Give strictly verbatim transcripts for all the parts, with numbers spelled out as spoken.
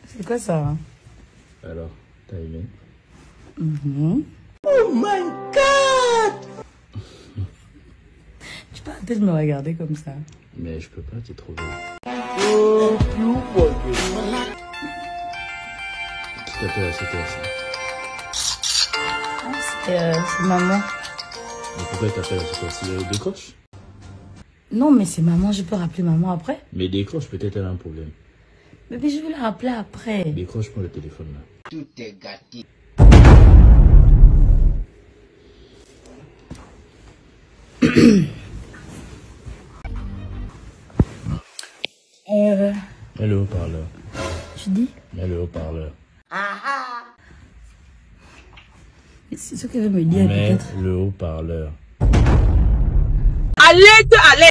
C'est quoi ça? Alors, t'as aimé? Mm-hmm. Oh my God! Tu peux arrêter de me regarder comme ça. Mais je peux pas, t'es trop belle. Oh, Qui t'appelle à cette heure-ci? C'est euh, maman. Mais pourquoi t'appelles à cette heure-ci? Elle décroche? Non, mais c'est maman, je peux rappeler maman après. Mais décroche, peut-être elle a un problème. Mais, mais je vais la rappeler après. Décroche pour le téléphone là. Tout est gâté. euh... Mets le haut-parleur. Tu dis? Mets le haut-parleur. Ah ah. C'est ce qu'elle veut me dire Mets peut-être. le haut-parleur. Allez, allez.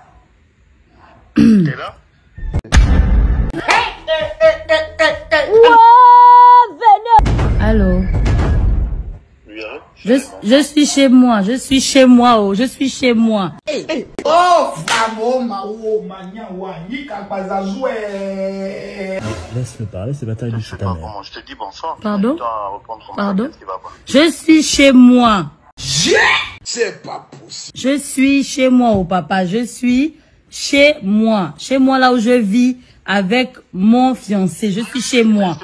T'es là? Allô? Oui, hein? Je, je suis chez moi, je suis chez moi, oh, je suis chez moi. Oh, famo, mao, mania, wanika, bazazoué. Laisse-le parler, c'est pas ta vie, Je c'est sais ta pas mère. comment, je te dis bonsoir. Pardon? Tu dois reprendre ton Pardon? mal, qu'est-ce qui va pas? Je suis chez moi. C'est pas possible. Je suis chez moi, oh papa, je suis chez moi. Chez moi, là où je vis avec mon fiancé. Je suis chez moi.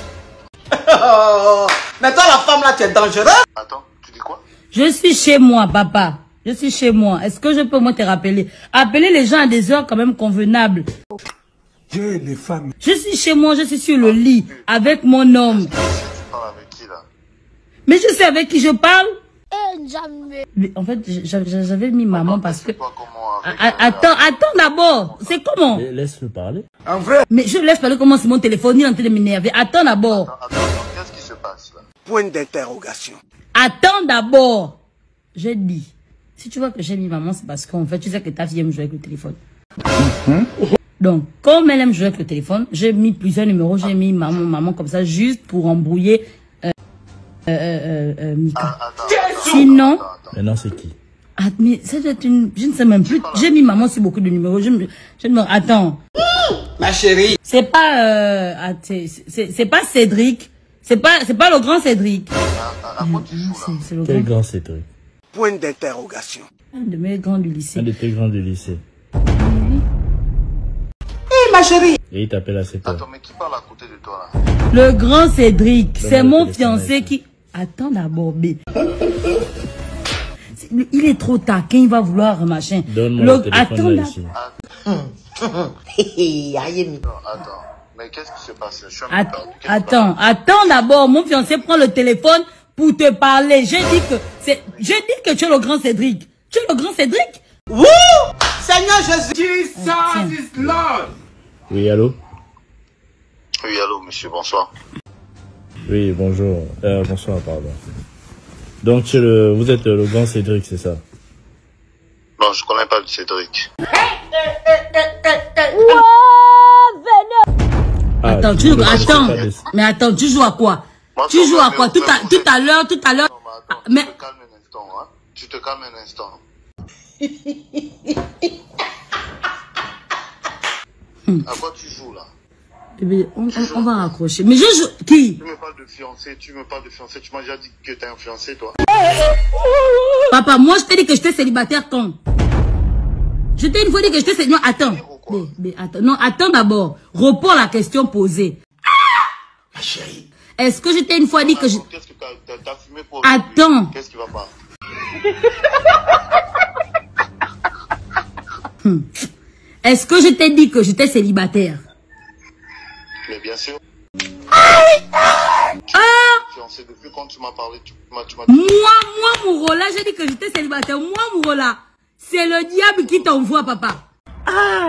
Oh, mais toi, la femme là, tu es dangereuse. Attends, tu dis quoi? Je suis chez moi, papa. Je suis chez moi. Est-ce que je peux moi te rappeler? Appeler les gens à des heures quand même convenables. Dieu, les femmes. Je suis chez moi, je suis sur le lit avec mon homme. Tu parles avec qui là? Mais je sais avec qui je parle. Mais en fait, j'avais mis maman parce que... Toi, comment avec, A- euh, Attends, attends d'abord. C'est comment? Mais Laisse-le parler. En vrai. Mais je laisse parler comment c'est mon téléphone, il est en train de m'énerver. Attends d'abord. Attends, attends, qu'est-ce qui se passe là? Point d'interrogation. Attends d'abord. Je dis, si tu vois que j'ai mis maman, c'est parce qu'en fait, tu sais que ta fille aime jouer avec le téléphone. Donc, comme elle aime jouer avec le téléphone, j'ai mis plusieurs numéros, j'ai mis maman, maman comme ça, juste pour embrouiller euh, euh, euh, euh, Mika. Ah, attends, attends, Sinon, attends, attends. Maintenant, c'est qui? ah, mais ça doit être une, je ne sais même plus. J'ai mis maman sur beaucoup de numéros. Je me, je me, attends. Ma chérie. C'est pas, euh, ah, c'est, c'est c'est pas Cédric. C'est pas, c'est pas le grand Cédric. À, à, à quoi tu joues là? C'est c'est le Quel grand. grand Cédric? Point d'interrogation. Un de mes grands du Un lycée. de tes grands du lycée. Hé, ma chérie. Et il t'appelle à cette heure. Attends, mais qui parle à côté de toi là? Le grand Cédric, c'est le mon téléphone fiancé avec qui... Attends d'abord, B. C'est- Il est trop taquin, il va vouloir machin. Donne-moi le Attends téléphone là, d'abord. ici. Non, attends, mais qu'est-ce qui se passe? Je suis un peu Att- perdu. Qu'est-ce qui se Attends, attends d'abord. Mon fiancé prend le téléphone pour te parler. J'ai dit que c'est, j'ai dit que tu es le grand Cédric. Tu es le grand Cédric? Wouh! Seigneur Jésus. Jesus is Lord. Oui, allô? passe? Oui, allô, monsieur, bonsoir. Oui, bonjour. Euh, bonsoir, pardon. Donc, tu es le, vous êtes le grand Cédric, c'est ça? Non, je connais pas le Cédric. Ah, Attends, tu, vous ne connaissez attends. pas de- Mais attends, tu joues à quoi? Moi, Tu ça joues va, à quoi? mais Tout vous à, êtes- tout à l'heure, tout à l'heure. Non, mais attends, Mais, tu te calmes un instant, hein. Tu te calmes un instant. À quoi tu joues là? bébé, on, on, on va raccrocher. Mais je joue, qui? Tu me parles de fiancé, tu me parles de fiancé, tu m'as déjà dit que t'es un fiancé toi. Papa, moi je t'ai dit que j'étais célibataire quand? Je t'ai une fois dit que j'étais célibataire. Non, attends. Mais, mais attends. Non, attends d'abord. Reprends la question posée. Ma chérie. Est-ce que je t'ai une fois dit que je... Qu'est-ce que t'as t'as- t'as fumé pour... Attends. Qu'est-ce qui va pas? Hmm. Est-ce que je t'ai dit que j'étais célibataire? Mais bien sûr. Ah! Fiancé, depuis quand tu m'as parlé, tu m'as... tu m'as- Moi, moi, Mourola, j'ai dit que j'étais célibataire. Moi, Mourola, c'est le diable qui t'envoie, papa. Ah!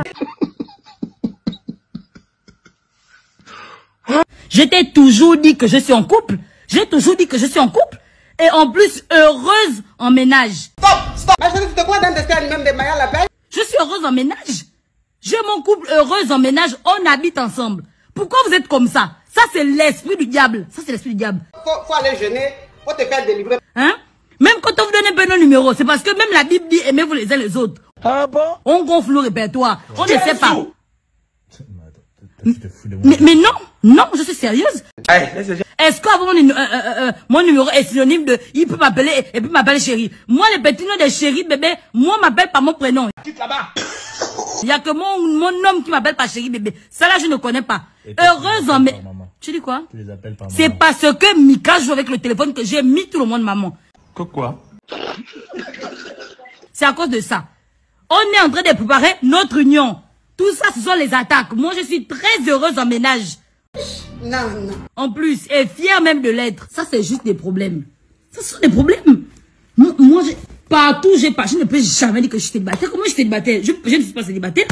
Je t'ai toujours dit que je suis en couple. J'ai toujours dit que je suis en couple. Et en plus, heureuse en ménage. Stop, stop. Ma chérie, tu te crois dans le destin même de Maya la belle? Je suis heureuse en ménage. J'ai mon couple heureuse en ménage. On habite ensemble. Pourquoi vous êtes comme ça? Ça, c'est l'esprit du diable. Ça, c'est l'esprit du diable. Faut, faut aller jeûner. Faut te faire délivrer. Hein? Même quand on vous donne un peu nos numéros, c'est parce que même la Bible dit aimez-vous les uns les autres. Ah bon? On gonfle le répertoire. On ne sait pas. Tu te fous de moi. Mais, mais non, non, je suis sérieuse. Est-ce qu'avant mon, euh, euh, euh, mon numéro est synonyme de il peut m'appeler et puis m'appeler chérie? Moi, les petits noms de chérie, bébé, moi m'appelle par mon prénom. Il y a que mon, mon homme qui m'appelle par chérie, bébé. Ça là, je ne connais pas. Heureusement, mais... Tu dis quoi? Tu les appelles par maman. C'est parce que Mika joue avec le téléphone que j'ai mis tout le monde maman. Que quoi? C'est à cause de ça. On est en train de préparer notre union. Tout ça, ce sont les attaques. Moi, je suis très heureuse en ménage. Non, non. En plus, et fière même de l'être. Ça, c'est juste des problèmes. Ça, ce sont des problèmes. Moi, moi je, partout, j'ai pas, je ne peux jamais dire que je suis célibataire. Comment je suis célibataire? Je, je ne suis pas célibataire.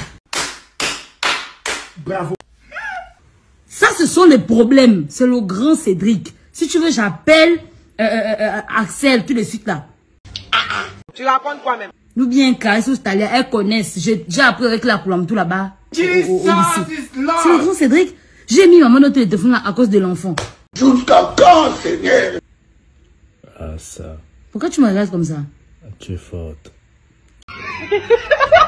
Bravo. Ça, ce sont les problèmes. C'est le grand Cédric. Si tu veux, j'appelle euh, euh, euh, Axel tout de suite là. Tu racontes quoi même? Nous bien, Carissou Stalia, elles connaissent. J'ai appris avec la coulombe tout là-bas. C'est le grand Cédric. J'ai mis maman notre téléphone là à cause de l'enfant. Jusqu'à quand, Seigneur? Ah, ça. Pourquoi tu me regardes comme ça? Tu es forte.